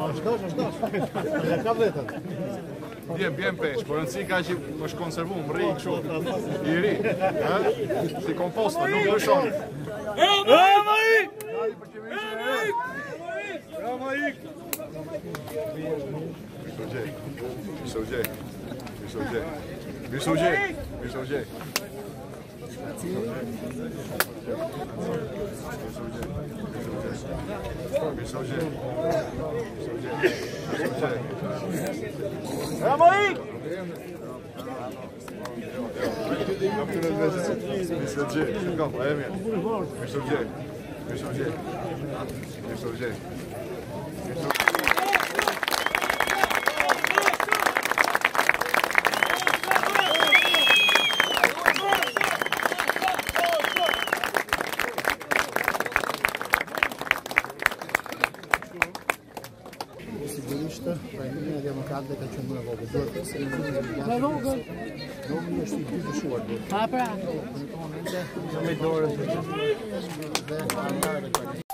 Ka vetën. Bjem pesh, por rëndësi ka që më shkonservu, më rri kështu. I ri, si komposta, nuk lëshon. Bravo ik! Misogjej. Bravo ik! Sigurisht, Linia Demokratëve ka qenë më e vogël. Duhet të se Me vogël? Romi është i dyshuar. Pa pra. Në këtë moment, me dorë dhe